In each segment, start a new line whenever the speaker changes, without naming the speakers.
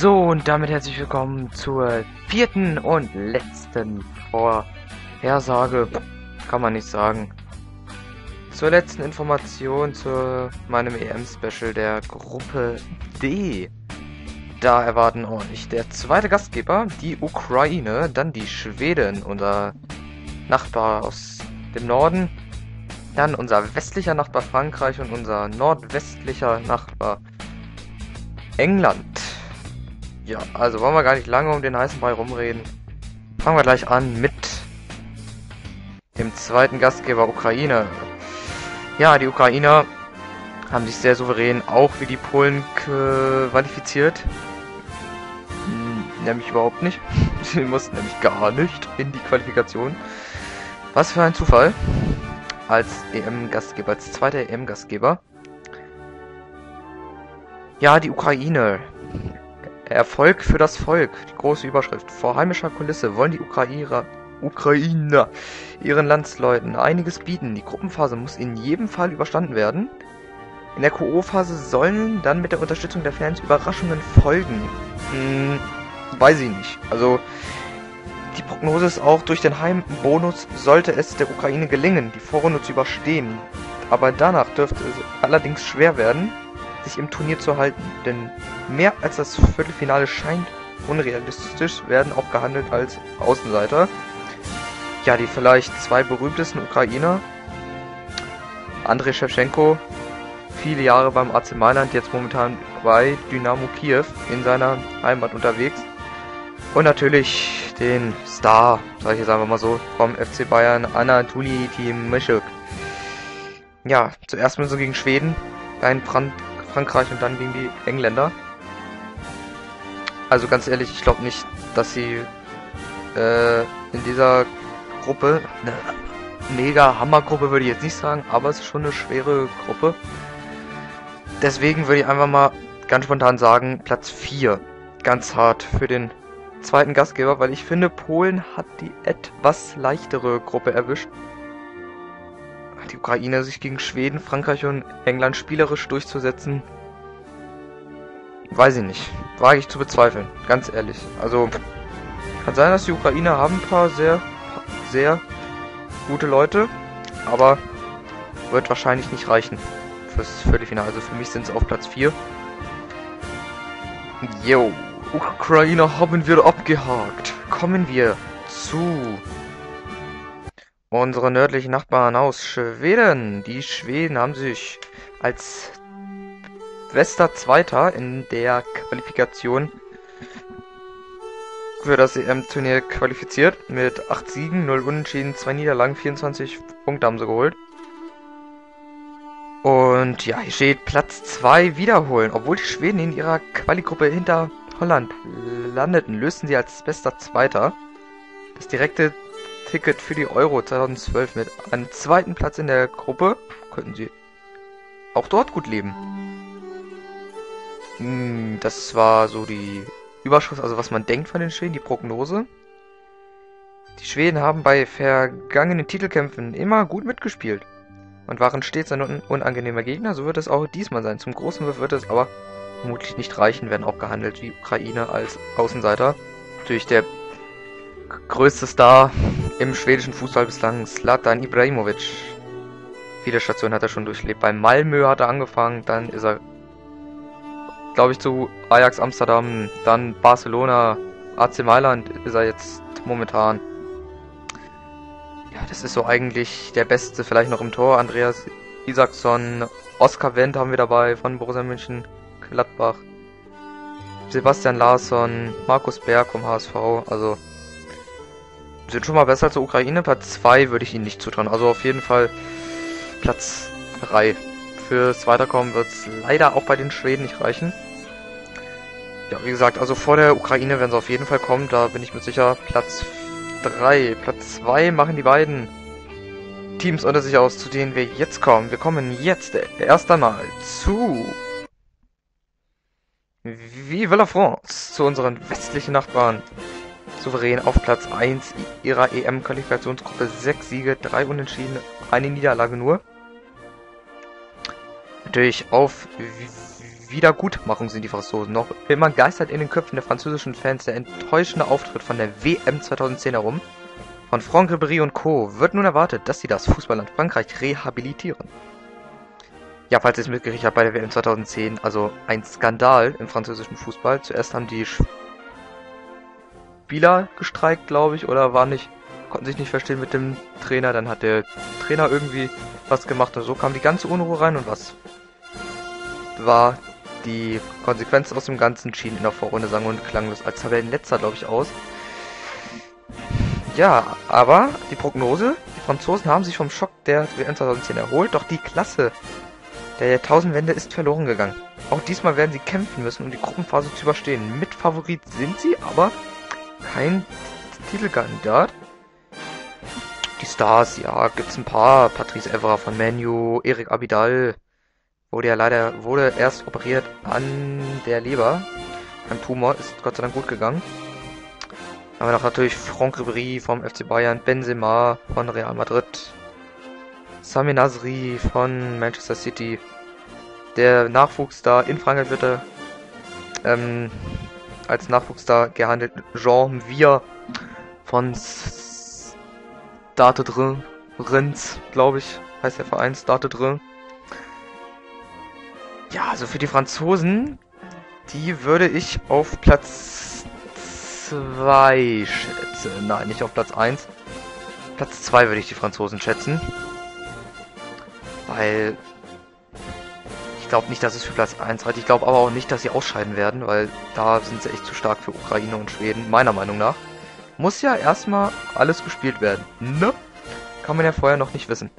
So, und damit herzlich willkommen zur vierten und letzten Vorhersage, kann man nicht sagen, zur letzten Information zu meinem EM-Special der Gruppe D. Da erwarten euch der zweite Gastgeber, die Ukraine, dann die Schweden, unser Nachbar aus dem Norden, dann unser westlicher Nachbar Frankreich und unser nordwestlicher Nachbar England. Ja, also wollen wir gar nicht lange um den heißen Brei rumreden. Fangen wir gleich an mit dem zweiten Gastgeber Ukraine. Ja, die Ukrainer haben sich sehr souverän auch wie die Polen qualifiziert. Nämlich überhaupt nicht. Sie mussten nämlich gar nicht in die Qualifikation. Was für ein Zufall. Als EM-Gastgeber, als zweiter EM-Gastgeber. Ja, die Ukraine. Erfolg für das Volk. Die große Überschrift. Vor heimischer Kulisse wollen die Ukrainer ihren Landsleuten einiges bieten. Die Gruppenphase muss in jedem Fall überstanden werden. In der K.O.-Phase sollen dann mit der Unterstützung der Fans Überraschungen folgen. Weiß ich nicht. Also, die Prognose ist auch, durch den Heimbonus sollte es der Ukraine gelingen, die Vorrunde zu überstehen. Aber danach dürfte es allerdings schwer werden, sich im Turnier zu halten. Denn mehr als das Viertelfinale scheint unrealistisch, werden auch gehandelt als Außenseiter. Ja, die vielleicht zwei berühmtesten Ukrainer, Andrei Shevchenko, viele Jahre beim AC Mailand, jetzt momentan bei Dynamo Kiew in seiner Heimat unterwegs. Und natürlich den Star, sag ich jetzt einfach mal so, vom FC Bayern, Anatoli Timoschuk. Ja, zuerst müssen sie gegen Schweden, dann Frankreich und dann gegen die Engländer. Also ganz ehrlich, ich glaube nicht, dass sie in dieser Gruppe, eine mega Hammergruppe würde ich jetzt nicht sagen, aber es ist schon eine schwere Gruppe. Deswegen würde ich einfach mal ganz spontan sagen, Platz 4. Ganz hart für den zweiten Gastgeber, weil ich finde, Polen hat die etwas leichtere Gruppe erwischt. Die Ukraine sich gegen Schweden, Frankreich und England spielerisch durchzusetzen, weiß ich nicht. Wage ich zu bezweifeln, ganz ehrlich. Also, kann sein, dass die Ukrainer haben ein paar sehr gute Leute, aber wird wahrscheinlich nicht reichen fürs Viertelfinale. Also für mich sind es auf Platz 4. Jo, Ukraine haben wir abgehakt. Kommen wir zu unseren nördlichen Nachbarn aus Schweden. Die Schweden haben sich als bester Zweiter in der Qualifikation für das EM-Turnier qualifiziert. Mit 8 Siegen, 0 Unentschieden, 2 Niederlagen, 24 Punkte haben sie geholt. Und ja, hier steht Platz 2 wiederholen. Obwohl die Schweden in ihrer Quali-Gruppe hinter Holland landeten, lösten sie als bester Zweiter das direkte Ticket für die Euro 2012 mit einem zweiten Platz in der Gruppe. Könnten sie auch dort gut leben. Das war so die Überschrift, also was man denkt von den Schweden, die Prognose. Die Schweden haben bei vergangenen Titelkämpfen immer gut mitgespielt und waren stets ein unangenehmer Gegner. So wird es auch diesmal sein. Zum großen wird es aber vermutlich nicht reichen, werden auch gehandelt wie Ukraine als Außenseiter. Natürlich der größte Star im schwedischen Fußball bislang, Zlatan Ibrahimovic. Viele Stationen hat er schon durchlebt. Bei Malmö hat er angefangen, dann ist er, glaube ich, zu Ajax Amsterdam, dann Barcelona, AC Mailand ist er jetzt momentan. Ja, das ist so eigentlich der Beste, vielleicht noch im Tor. Andreas Isaksson, Oskar Wendt haben wir dabei von Borussia Mönchengladbach. Sebastian Larsson, Markus Berg vom HSV, also sind schon mal besser als die Ukraine. Platz 2 würde ich ihnen nicht zutrauen, also auf jeden Fall Platz 3. Fürs Weiterkommen wird es leider auch bei den Schweden nicht reichen. Ja, wie gesagt, also vor der Ukraine werden sie auf jeden Fall kommen, da bin ich mir sicher. Platz 3, Platz 2 machen die beiden Teams unter sich aus, zu denen wir jetzt kommen. Wir kommen jetzt erst einmal zu Vive la France, zu unseren westlichen Nachbarn. Souverän auf Platz 1 ihrer EM-Qualifikationsgruppe. 6 Siege, 3 Unentschieden, eine Niederlage nur. Natürlich auf Wiedergutmachung sind die Franzosen. Noch immer geistert in den Köpfen der französischen Fans der enttäuschende Auftritt von der WM 2010 herum. Von Franck Ribéry und Co. wird nun erwartet, dass sie das Fußballland Frankreich rehabilitieren. Ja, falls ihr es mitgekriegt habt bei der WM 2010, also ein Skandal im französischen Fußball. Zuerst haben die Spieler gestreikt, glaube ich, oder konnten sich nicht verstehen mit dem Trainer. Dann hat der Trainer irgendwie was gemacht und so kam die ganze Unruhe rein. Und was war die Konsequenz aus dem Ganzen? Schien in der Vorrunde sang- und klanglos als Tabellenletzter, glaube ich, aus. Ja, aber die Prognose, die Franzosen haben sich vom Schock der WM 2010 erholt, doch die Klasse der Jahrtausendwende ist verloren gegangen. Auch diesmal werden sie kämpfen müssen, um die Gruppenphase zu überstehen. Mitfavorit sind sie, aber kein Titelkandidat. Die Stars, ja, gibt's ein paar. Patrice Evra von Man U, Eric Abidal wurde erst operiert an der Leber. Ein Tumor, ist Gott sei Dank gut gegangen. Haben wir noch natürlich Franck Ribéry vom FC Bayern, Benzema von Real Madrid, Sami Nasri von Manchester City, der Nachwuchsstar in Frankreich wird er als Nachwuchsstar gehandelt, Jean Vier von Stade de Reims, glaube ich, heißt der Verein, Stade de Reims. Ja, also für die Franzosen, die würde ich auf Platz 2 schätzen. Nein, nicht auf Platz 1. Platz 2 würde ich die Franzosen schätzen. Weil ich glaube nicht, dass es für Platz 1 reicht. Ich glaube aber auch nicht, dass sie ausscheiden werden, weil da sind sie echt zu stark für Ukraine und Schweden, meiner Meinung nach. Muss ja erstmal alles gespielt werden. Ne? Kann man ja vorher noch nicht wissen.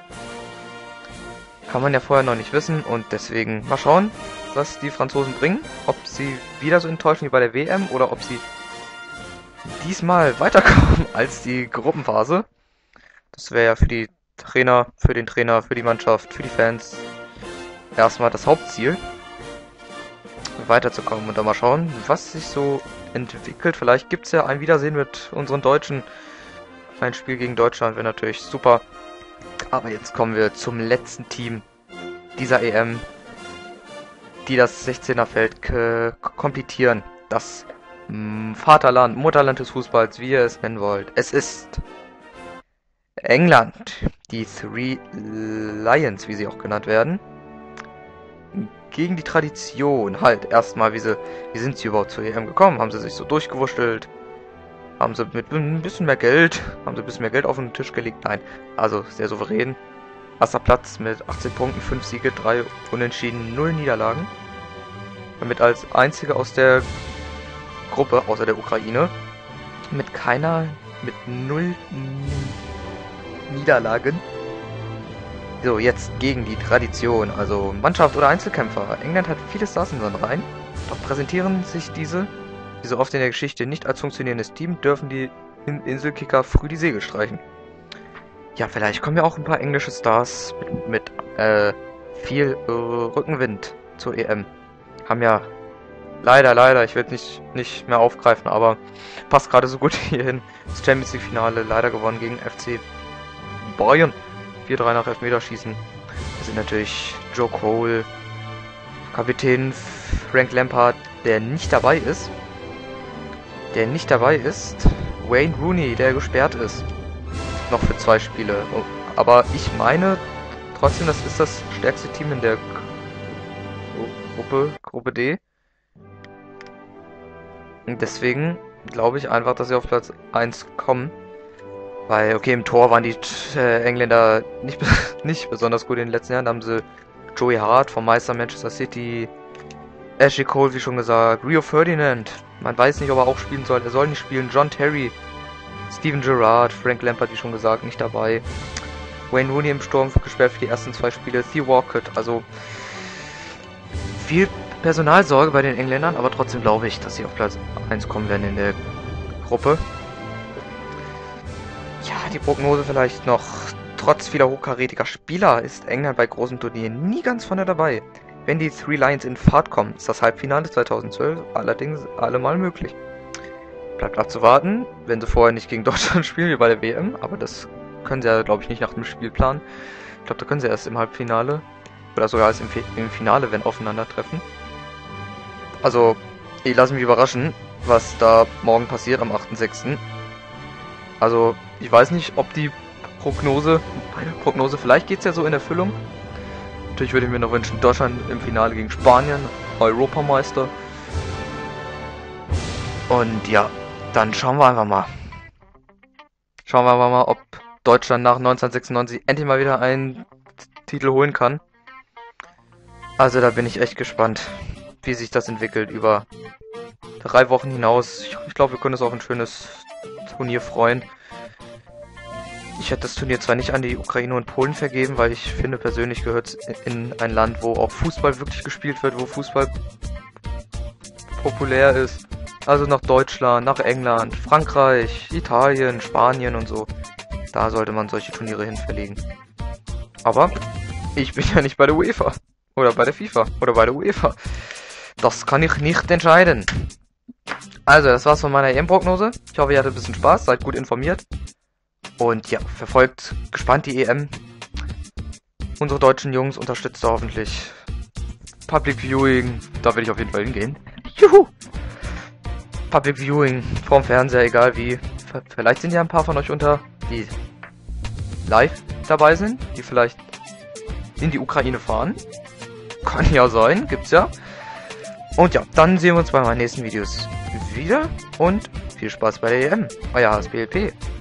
Und deswegen mal schauen, was die Franzosen bringen. Ob sie wieder so enttäuschen wie bei der WM oder ob sie diesmal weiterkommen als die Gruppenphase. Das wäre ja für den Trainer, für die Mannschaft, für die Fans erstmal das Hauptziel, weiterzukommen und dann mal schauen, was sich so entwickelt. Vielleicht gibt es ja ein Wiedersehen mit unseren Deutschen. Ein Spiel gegen Deutschland wäre natürlich super. Aber jetzt kommen wir zum letzten Team dieser EM, die das 16er Feld komplettieren. Das Vaterland, Mutterland des Fußballs, wie ihr es nennen wollt. Es ist England, die Three Lions, wie sie auch genannt werden. Gegen die Tradition, halt erstmal, wie sind sie überhaupt zur EM gekommen? Haben sie sich so durchgewurschtelt? Haben sie mit ein bisschen mehr Geld auf den Tisch gelegt? Nein, also sehr souverän. Erster Platz mit 18 Punkten, 5 Siege, 3 Unentschieden, 0 Niederlagen. Damit als einzige aus der Gruppe, außer der Ukraine, mit 0 Niederlagen. So, jetzt gegen die Tradition, also Mannschaft oder Einzelkämpfer. England hat viele Stars in seinen Reihen, doch präsentieren sich diese, wie so oft in der Geschichte, nicht als funktionierendes Team, dürfen die Inselkicker früh die Segel streichen. Ja, vielleicht kommen ja auch ein paar englische Stars mit viel Rückenwind zur EM. Haben ja leider, ich will nicht mehr aufgreifen, aber passt gerade so gut hierhin. Das Champions League Finale leider gewonnen gegen FC Bayern. 4-3 nach Elfmeterschießen. Das sind natürlich Joe Cole, Kapitän Frank Lampard, der nicht dabei ist. Wayne Rooney, der gesperrt ist. Noch für 2 Spiele. Aber ich meine trotzdem, das ist das stärkste Team in der Gruppe D. Und deswegen glaube ich einfach, dass sie auf Platz 1 kommen. Weil, okay, im Tor waren die Engländer nicht besonders gut in den letzten Jahren. Da haben sie Joey Hart vom Meister Manchester City, Ashley Cole, wie schon gesagt, Rio Ferdinand. Man weiß nicht, ob er auch spielen soll. Er soll nicht spielen. John Terry, Steven Gerrard, Frank Lampard, wie schon gesagt, nicht dabei. Wayne Rooney im Sturm gesperrt für die ersten 2 Spiele. Theo Walcott, also viel Personalsorge bei den Engländern, aber trotzdem glaube ich, dass sie auf Platz 1 kommen werden in der Gruppe. Ja, die Prognose vielleicht noch. Trotz vieler hochkarätiger Spieler ist England bei großen Turnieren nie ganz vorne dabei. Wenn die Three Lions in Fahrt kommen, ist das Halbfinale 2012 allerdings allemal möglich. Bleibt abzuwarten, wenn sie vorher nicht gegen Deutschland spielen, wie bei der WM, aber das können sie ja, glaube ich, nicht nach dem Spielplan. Ich glaube, da können sie erst im Halbfinale oder sogar erst im Finale, wenn aufeinandertreffen. Also, ich lasse mich überraschen, was da morgen passiert am 8.6. Also, ich weiß nicht, ob die Prognose, vielleicht geht's ja so in Erfüllung. Natürlich würde ich mir noch wünschen, Deutschland im Finale gegen Spanien, Europameister. Und ja, dann schauen wir einfach mal. Schauen wir mal, ob Deutschland nach 1996 endlich mal wieder einen Titel holen kann. Also da bin ich echt gespannt, wie sich das entwickelt über 3 Wochen hinaus. Ich glaube, wir können uns auf ein schönes Turnier freuen. Ich hätte das Turnier zwar nicht an die Ukraine und Polen vergeben, weil ich finde, persönlich gehört es in ein Land, wo auch Fußball wirklich gespielt wird, wo Fußball populär ist. Also nach Deutschland, nach England, Frankreich, Italien, Spanien und so. Da sollte man solche Turniere hin verlegen. Aber ich bin ja nicht bei der UEFA. Oder bei der FIFA. Oder bei der UEFA. Das kann ich nicht entscheiden. Also, das war's von meiner EM-Prognose. Ich hoffe, ihr hattet ein bisschen Spaß, seid gut informiert. Und ja, verfolgt gespannt die EM. Unsere deutschen Jungs unterstützt hoffentlich. Public Viewing, da will ich auf jeden Fall hingehen. Juhu! Public Viewing vorm Fernseher, egal wie. Vielleicht sind ja ein paar von euch unter, die live dabei sind, die vielleicht in die Ukraine fahren. Kann ja sein, gibt's ja. Und ja, dann sehen wir uns bei meinen nächsten Videos wieder und viel Spaß bei der EM. Euer HSBLP.